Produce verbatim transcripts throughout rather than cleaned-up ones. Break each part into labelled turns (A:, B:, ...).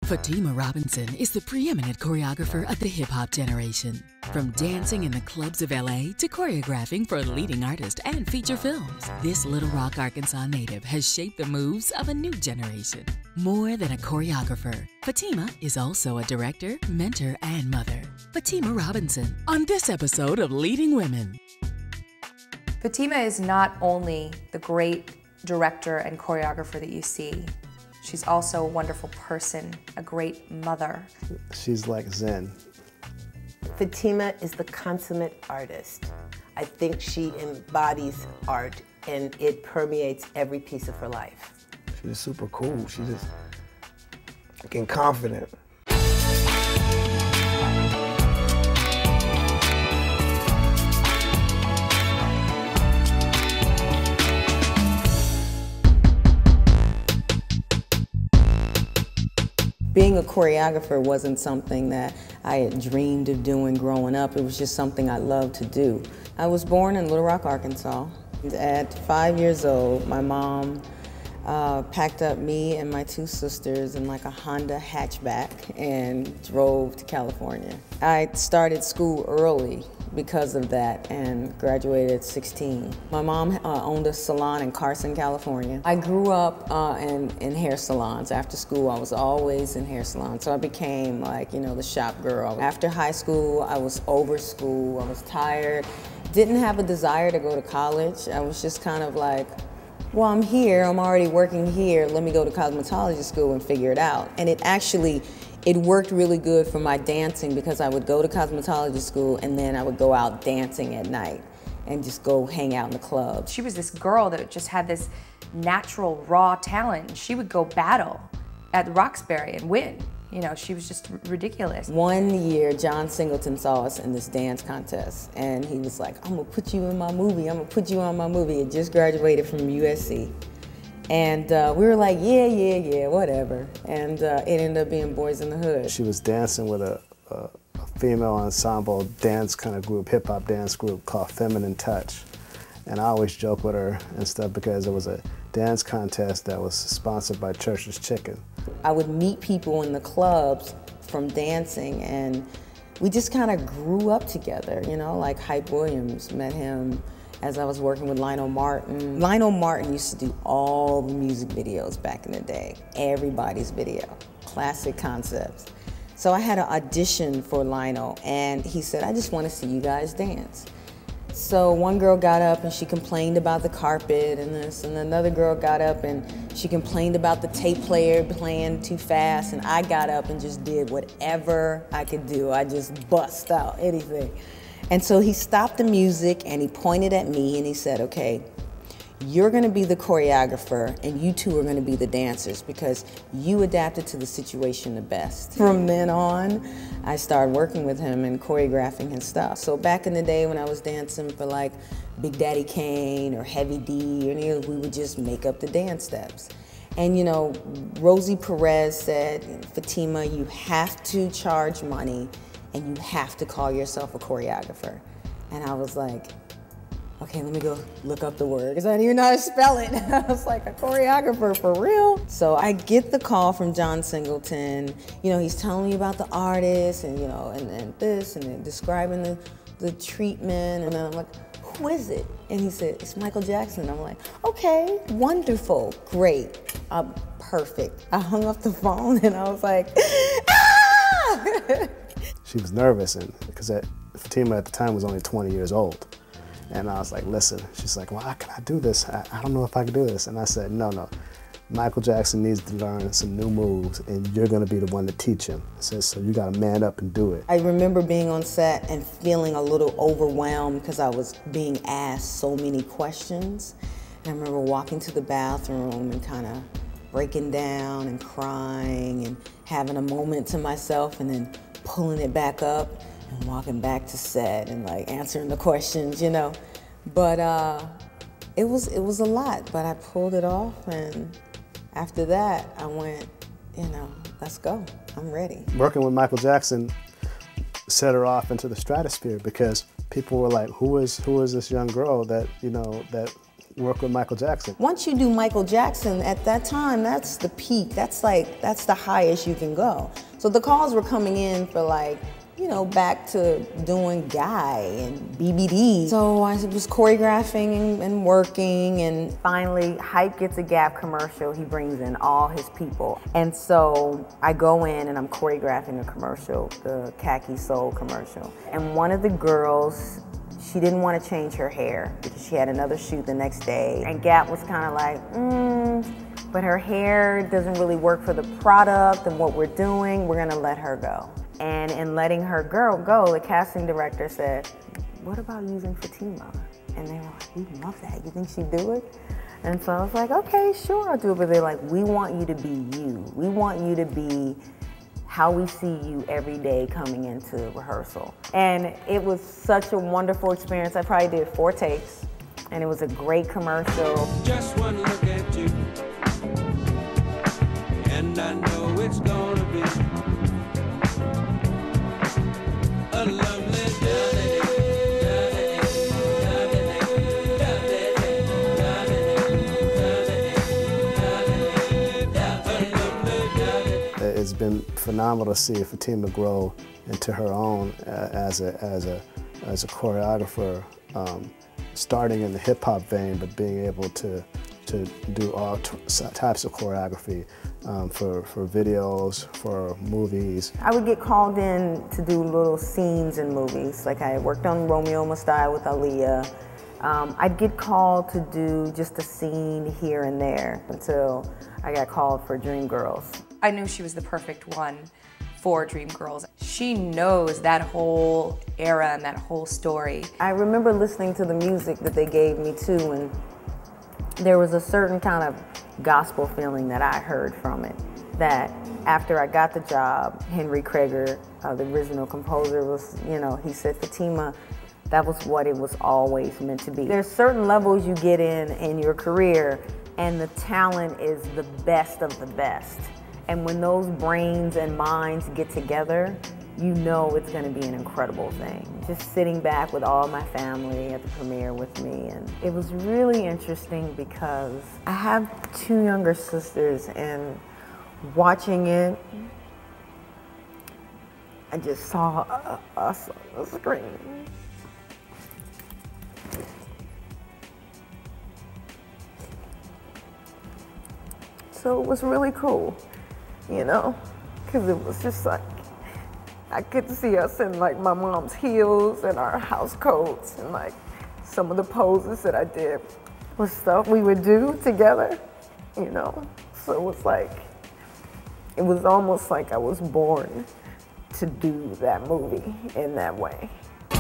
A: Fatima Robinson is the preeminent choreographer of the hip-hop generation. From dancing in the clubs of L A to choreographing for leading artists and feature films, this Little Rock, Arkansas native has shaped the moves of a new generation. More than a choreographer, Fatima is also a director, mentor, and mother. Fatima Robinson on this episode of Leading Women.
B: Fatima is not only the great director and choreographer that you see, she's also a wonderful person, a great mother.
C: She's like Zen.
D: Fatima is the consummate artist. I think she embodies art and it permeates every piece of her life.
C: She's super cool. She's just fucking confident.
E: Being a choreographer wasn't something that I had dreamed of doing growing up. It was just something I loved to do. I was born in Little Rock, Arkansas. At five years old, my mom uh, packed up me and my two sisters in like a Honda hatchback and drove to California. I started school early because of that and graduated at sixteen. My mom uh, owned a salon in Carson, California. I grew up uh, in, in hair salons. After school, I was always in hair salons. So I became like, you know, the shop girl. After high school, I was over school. I was tired. Didn't have a desire to go to college. I was just kind of like, well, I'm here, I'm already working here. Let me go to cosmetology school and figure it out. And it actually, it worked really good for my dancing because I would go to cosmetology school and then I would go out dancing at night and just go hang out in the clubs.
B: She was this girl that just had this natural, raw talent. She would go battle at Roxbury and win. You know, she was just ridiculous.
E: One year, John Singleton saw us in this dance contest and he was like, I'm gonna put you in my movie, I'm gonna put you on my movie. He had just graduated from U S C. And uh, we were like, yeah, yeah, yeah, whatever. And uh, it ended up being Boys in the Hood.
C: She was dancing with a, a, a female ensemble dance kind of group, hip hop dance group called Feminine Touch. And I always joke with her and stuff because it was a dance contest that was sponsored by Church's Chicken.
E: I would meet people in the clubs from dancing and we just kind of grew up together, you know, like Hype Williams, met him as I was working with Lionel Martin. Lionel Martin used to do all the music videos back in the day, everybody's video, classic concepts. So I had an audition for Lionel and he said, I just want to see you guys dance. So one girl got up and she complained about the carpet and this, and another girl got up and she complained about the tape player playing too fast, and I got up and just did whatever I could do. I just bust out anything. And so he stopped the music and he pointed at me and he said, okay, you're gonna be the choreographer and you two are gonna be the dancers because you adapted to the situation the best. From then on, I started working with him and choreographing his stuff. So back in the day when I was dancing for like Big Daddy Kane or Heavy D or any of, we would just make up the dance steps. And you know, Rosie Perez said, Fatima, you have to charge money and you have to call yourself a choreographer. And I was like, okay, let me go look up the word, because I didn't even know how to spell it. I was like, a choreographer for real? So I get the call from John Singleton. You know, he's telling me about the artist and, you know, and, and this, and then describing the, the treatment. And then I'm like, who is it? And he said, it's Michael Jackson. I'm like, okay, wonderful, great, uh, perfect. I hung up the phone and I was like, ah!
C: She was nervous, and because Fatima at the time was only twenty years old. And I was like, listen, she's like, well, how can I do this? I, I don't know if I can do this. And I said, no, no, Michael Jackson needs to learn some new moves and you're gonna be the one to teach him. I said, so you gotta man up and do it.
E: I remember being on set and feeling a little overwhelmed because I was being asked so many questions. And I remember walking to the bathroom and kind of breaking down and crying and having a moment to myself and then pulling it back up and walking back to set and like answering the questions, you know. But uh, it was it was a lot, but I pulled it off, and after that I went, you know, let's go, I'm ready.
C: Working with Michael Jackson set her off into the stratosphere because people were like, who is who is this young girl that, you know, that work with Michael Jackson.
E: Once you do Michael Jackson, at that time, that's the peak. That's like, that's the highest you can go. So the calls were coming in for like, you know, back to doing Guy and B B D. So I was choreographing and, and working, and finally Hype gets a Gap commercial. He brings in all his people. And so I go in and I'm choreographing a commercial, the Khaki Soul commercial. And one of the girls, she didn't want to change her hair because she had another shoot the next day. And Gap was kind of like, mm, but her hair doesn't really work for the product and what we're doing. We're gonna let her go. And in letting her girl go, the casting director said, what about using Fatima? And they were like, we love that. You think she'd do it? And so I was like, okay, sure, I'll do it. But they're like, we want you to be you. We want you to be how we see you every day coming into rehearsal. And it was such a wonderful experience. I probably did four takes, and it was a great commercial. Just one look at you, and I know it's gonna be a lovely day.
C: It's been phenomenal to see Fatima grow into her own uh, as a as a as a choreographer, um, starting in the hip hop vein, but being able to to do all types of choreography um, for for videos, for movies. I would get called in to do little scenes in movies. Like I worked on Romeo Must Die with Aaliyah. Um, I'd get called to do just a scene here and there until I got called for Dreamgirls.
B: I knew she was the perfect one for Dreamgirls. She knows that whole era and that whole story.
E: I remember listening to the music that they gave me too, and there was a certain kind of gospel feeling that I heard from it. That after I got the job, Henry Krager, uh, the original composer, was, you know, he said, Fatima, that was what it was always meant to be. There's certain levels you get in in your career, and the talent is the best of the best. And when those brains and minds get together, you know it's gonna be an incredible thing. Just sitting back with all my family at the premiere with me, and it was really interesting because I have two younger sisters, and watching it, I just saw us on the screen. So it was really cool, you know, because it was just like, I could see us in like my mom's heels and our house coats, and like some of the poses that I did was stuff we would do together, you know. So it was like, it was almost like I was born to do that movie in that way.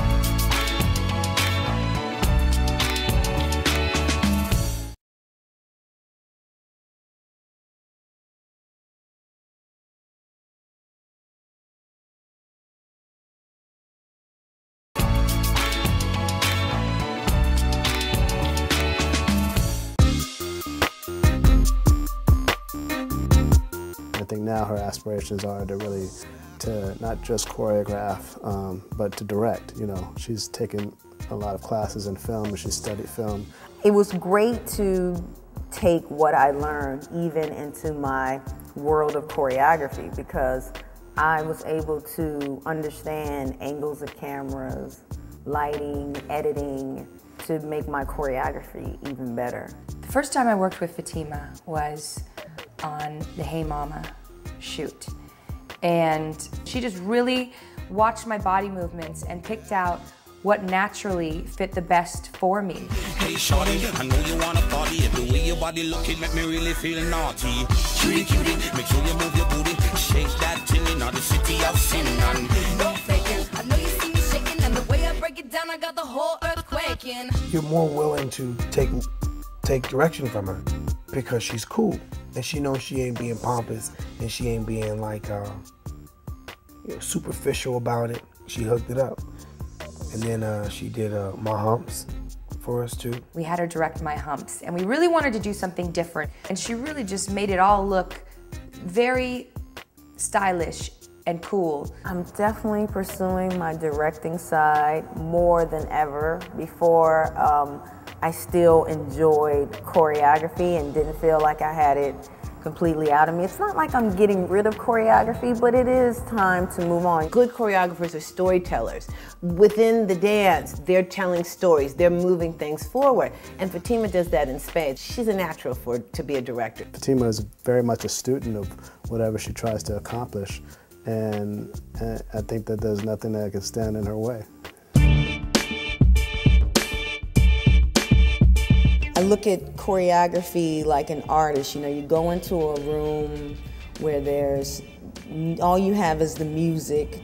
C: I think now her aspirations are to really, to not just choreograph, um, but to direct. You know, she's taken a lot of classes in film, and she studied film.
E: It was great to take what I learned even into my world of choreography, because I was able to understand angles of cameras, lighting, editing, to make my choreography even better.
B: The first time I worked with Fatima was on the Hey Mama shoot. And she just really watched my body movements and picked out what naturally fit the best for me.
F: Hey shorty, I know you wanna party. The way your body looking make me really feel naughty. Cutie cutie, make sure you move your booty. Shake that tin in the city of sin. No faking, I know you see me shaking, and the way I break it down, I got the whole earth quaking.
G: You're more willing to take take direction from her because she's cool, and she knows she ain't being pompous, and she ain't being like uh, you know, superficial about it. She hooked it up. And then uh, she did uh, My Humps for us too.
B: We had her direct My Humps, and we really wanted to do something different. And she really just made it all look very stylish and cool.
E: I'm definitely pursuing my directing side more than ever. Before, um, I still enjoyed choreography and didn't feel like I had it completely out of me. It's not like I'm getting rid of choreography, but it is time to move on.
D: Good choreographers are storytellers. Within the dance, they're telling stories, they're moving things forward. And Fatima does that in spades. She's a natural for to be a director.
C: Fatima is very much a student of whatever she tries to accomplish, and, and I think that there's nothing that can stand in her way.
E: I look at choreography like an artist. You know, you go into a room where there's, all you have is the music,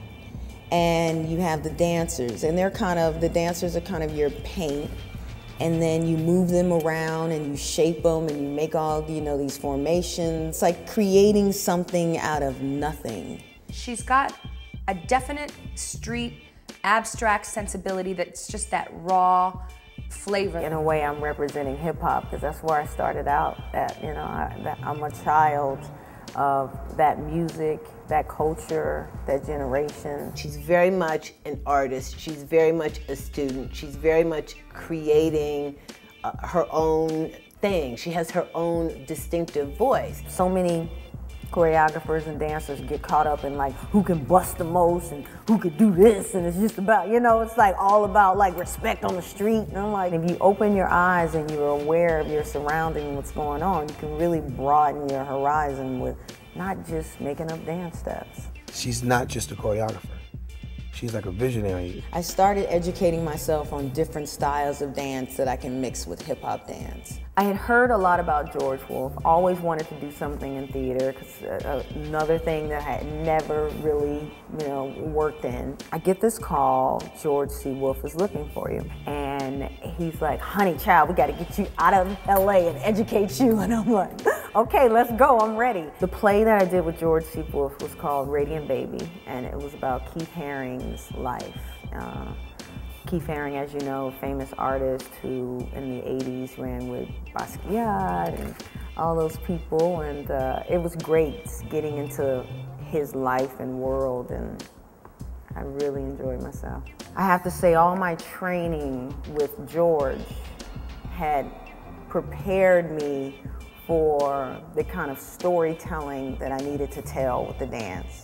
E: and you have the dancers, and they're kind of, the dancers are kind of your paint, and then you move them around and you shape them and you make all, you know, these formations, like creating something out of nothing.
B: She's got a definite street, abstract sensibility that's just that raw flavor.
E: In a way, I'm representing hip hop because that's where I started out at. You know, I, that, I'm a child of that music, that culture, that generation.
D: She's very much an artist. She's very much a student. She's very much creating uh, her own thing. She has her own distinctive voice.
E: So many choreographers and dancers get caught up in like who can bust the most and who could do this, and it's just about, you know, it's like all about like respect on the street. And I'm like, if you open your eyes and you're aware of your surrounding and what's going on, you can really broaden your horizon with not just making up dance steps.
G: She's not just a choreographer. She's like a visionary.
E: I started educating myself on different styles of dance that I can mix with hip hop dance. I had heard a lot about George Wolfe, always wanted to do something in theater, because uh, another thing that I had never really, you know, worked in. I get this call, George C. Wolfe is looking for you. And he's like, honey child, we gotta get you out of L A and educate you. And I'm like, okay, let's go, I'm ready. The play that I did with George C. Wolfe was called Radiant Baby, and it was about Keith Haring's life. Uh, Keith Haring, as you know, famous artist who in the eighties ran with Basquiat and all those people, and uh, it was great getting into his life and world, and I really enjoyed myself. I have to say, all my training with George had prepared me for the kind of storytelling that I needed to tell with the dance.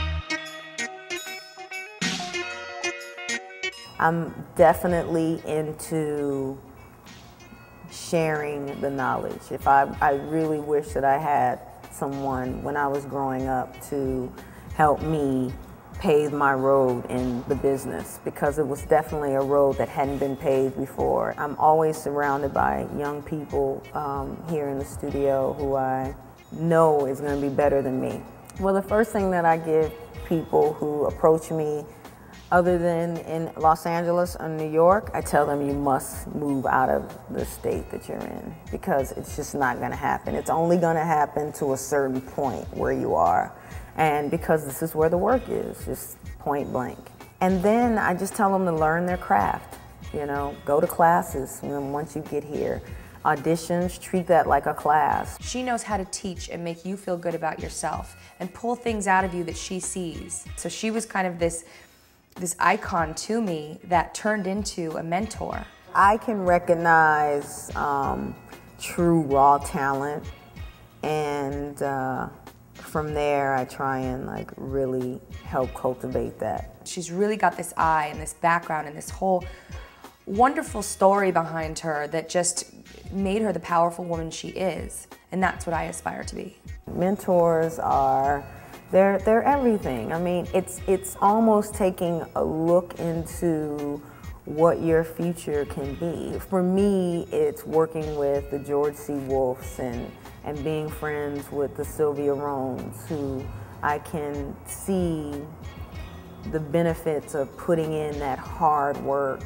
E: I'm definitely into sharing the knowledge. If I, I really wish that I had someone when I was growing up to help me pave my road in the business, because it was definitely a road that hadn't been paved before. I'm always surrounded by young people um, here in the studio who I know is going to be better than me. Well, the first thing that I give people who approach me, other than in Los Angeles or New York, I tell them you must move out of the state that you're in, because it's just not going to happen. It's only going to happen to a certain point where you are, and because this is where the work is, just point blank. And then I just tell them to learn their craft. You know, go to classes, you know, once you get here. Auditions, treat that like a class.
B: She knows how to teach and make you feel good about yourself and pull things out of you that she sees. So she was kind of this this icon to me that turned into a mentor.
E: I can recognize um, true raw talent, and uh, from there I try and like really help cultivate that.
B: She's really got this eye and this background and this whole wonderful story behind her that just made her the powerful woman she is, and that's what I aspire to be. Mentors are They're, they're everything. I mean, it's, it's almost taking a look into what your future can be. For me, it's working with the George C. Wolfes and, and being friends with the Sylvia Rones, who I can see the benefits of putting in that hard work.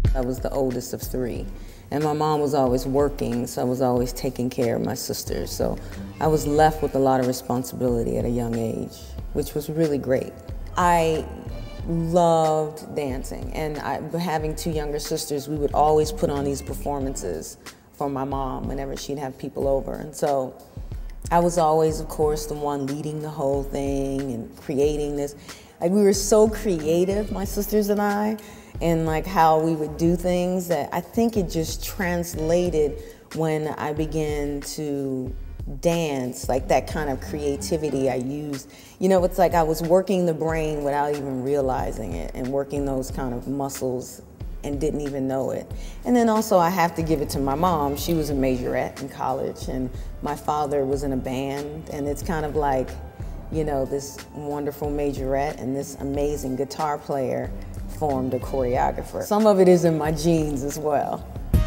E: I was the oldest of three, and my mom was always working, so I was always taking care of my sisters. So I was left with a lot of responsibility at a young age, which was really great. I loved dancing, and I, having two younger sisters, we would always put on these performances for my mom whenever she'd have people over. And so I was always, of course, the one leading the whole thing and creating this. Like, we were so creative, my sisters and I, and like how we would do things, that I think it just translated when I began to dance, like that kind of creativity I used. You know, it's like I was working the brain without even realizing it, and working those kind of muscles and didn't even know it. And then also I have to give it to my mom. She was a majorette in college, and my father was in a band, and it's kind of like, you know, this wonderful majorette and this amazing guitar player formed a choreographer. Some of it is in my genes as well.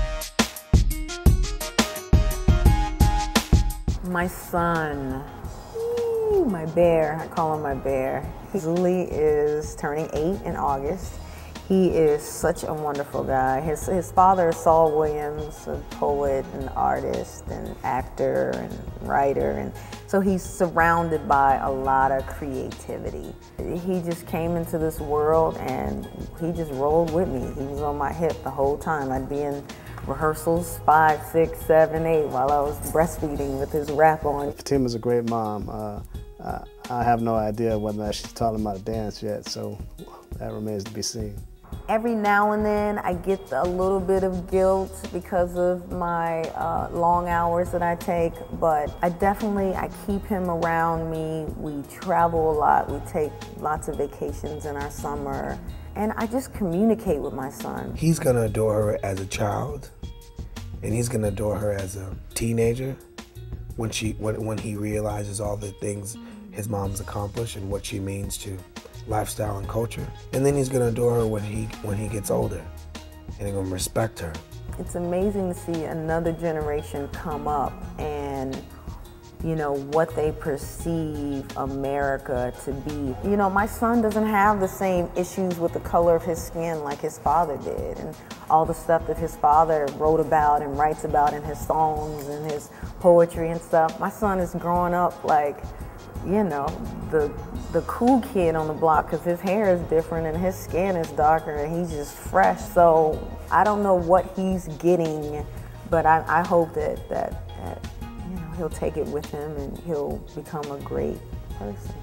H: My son, ooh, my bear, I call him my bear. Zuli is turning eight in August. He is such a wonderful guy. His, his father is Saul Williams, a poet and artist and actor and writer, and so he's surrounded by a lot of creativity. He just came into this world and he just rolled with me. He was on my hip the whole time. I'd be in rehearsals five, six, seven, eight while I was breastfeeding with his rap on.
C: Fatima's a great mom. Uh, uh, I have no idea whether or not she's taught him how to dance yet, so that remains to be seen.
H: Every now and then I get a little bit of guilt because of my uh, long hours that I take, but I definitely, I keep him around me. We travel a lot. We take lots of vacations in our summer. And I just communicate with my son.
G: He's gonna adore her as a child, and he's gonna adore her as a teenager when she when, when he realizes all the things his mom's accomplished and what she means to lifestyle and culture. And then he's gonna adore her when he when he gets older, and he's gonna respect her.
H: It's amazing to see another generation come up and, you know, what they perceive America to be. You know, my son doesn't have the same issues with the color of his skin like his father did, and all the stuff that his father wrote about and writes about in his songs and his poetry and stuff. My son is growing up like, you know, the the cool kid on the block, because his hair is different and his skin is darker and he's just fresh. So I don't know what he's getting, but I, I hope that, that, that you know, he'll take it with him and he'll become a great person.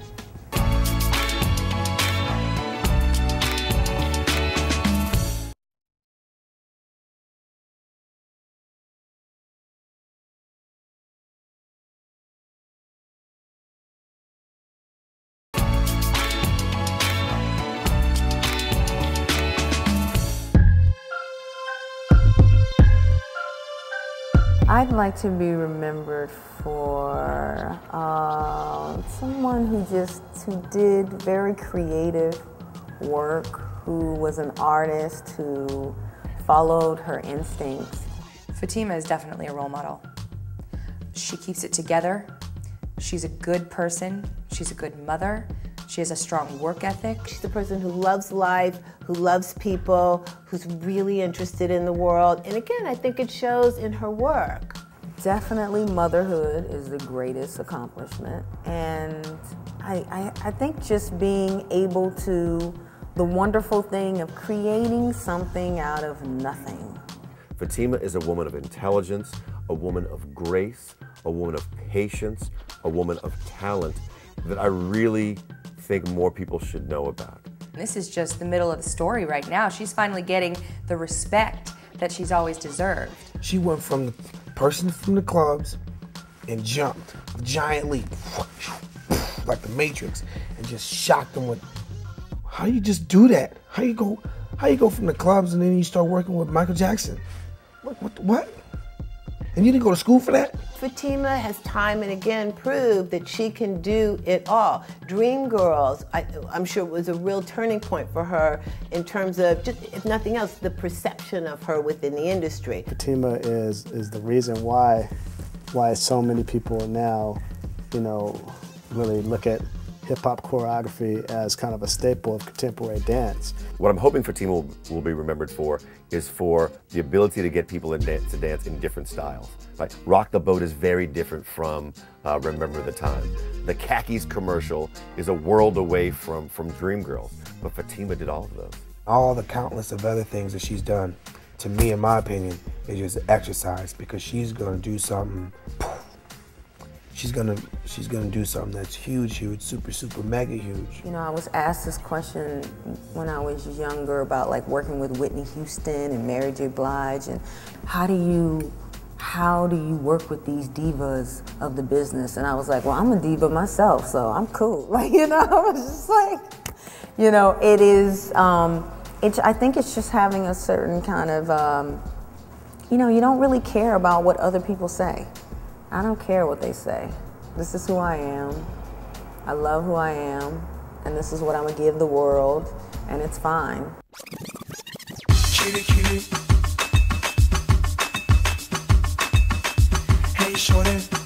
H: I'd like to be remembered for uh, someone who just who did very creative work, who was an artist, who followed her instincts.
B: Fatima is definitely a role model. She keeps it together. She's a good person. She's a good mother. She has a strong work ethic.
D: She's a person who loves life, who loves people, who's really interested in the world. And again, I think it shows in her work.
H: Definitely motherhood is the greatest accomplishment. And I, I, I think just being able to, the wonderful thing of creating something out of nothing.
I: Fatima is a woman of intelligence, a woman of grace, a woman of patience, a woman of talent that I really think more people should know about.
B: This is just the middle of the story right now. She's finally getting the respect that she's always deserved.
G: She went from the person from the clubs and jumped a giant leap, like the Matrix, and just shocked them with, how you just do that? How you go, how you go from the clubs and then you start working with Michael Jackson? What, what, what? And you didn't go to school for that?
D: Fatima has time and again proved that she can do it all. Dreamgirls, I, I'm sure it was a real turning point for her in terms of, just, if nothing else, the perception of her within the industry.
C: Fatima is is the reason why why so many people now, you know, really look at hip-hop choreography as kind of a staple of contemporary dance.
I: What I'm hoping Fatima will, will be remembered for is for the ability to get people in dance, to dance in different styles. Like Rock the Boat is very different from uh, Remember the Time. The Khakis commercial is a world away from, from Dreamgirls, but Fatima did all of those.
G: All the countless of other things that she's done, to me, in my opinion, is just exercise, because she's gonna do something. She's gonna, she's gonna do something that's huge, huge, super, super, mega huge.
E: You know, I was asked this question when I was younger about like working with Whitney Houston and Mary J. Blige, and how do you, how do you work with these divas of the business? And I was like, well, I'm a diva myself, so I'm cool. Like, you know, I was just like, you know, it is. Um, it, I think it's just having a certain kind of, um, you know, you don't really care about what other people say. I don't care what they say. This is who I am. I love who I am, and this is what I'm gonna give the world, and it's fine.
F: Kitty, kitty. Hey, shorty.